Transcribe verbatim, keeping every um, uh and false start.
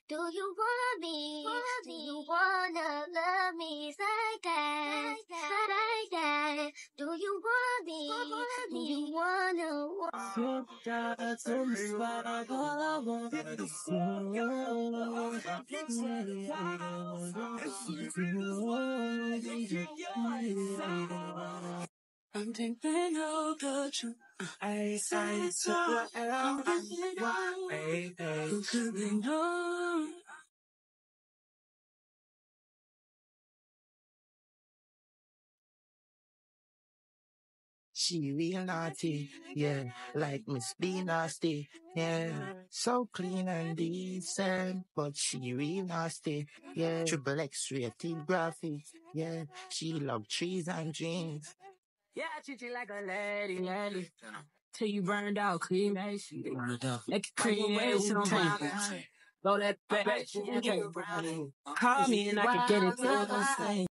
Do you wanna be? Do you wanna love me like that? Like that? Do you wanna be? Do you wanna want? You got to spot all I want to see. I'm thinking of the truth. I say to the L, baby, you could be known. She real naughty, yeah, like Miss B nasty, yeah. So clean and decent, but she real nasty, yeah. Triple X rated graphics, yeah. She love trees and dreams. Yeah, I treat you like a lady, lady. Till you burned out, clean that shit. Make it clean that shit on my Blow that back, call me and I can get it to the same.